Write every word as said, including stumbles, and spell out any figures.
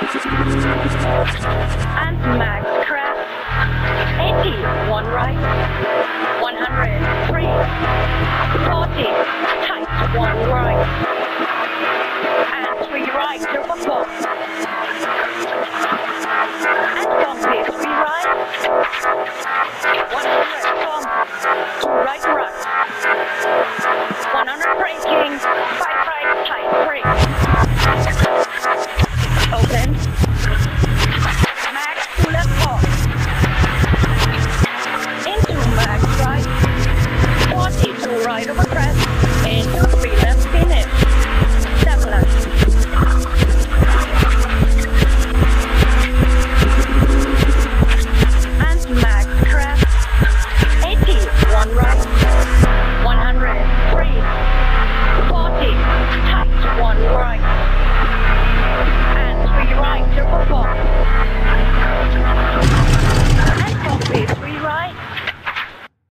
And max crest. eighty, one right. one hundred, three. forty, tight, one right.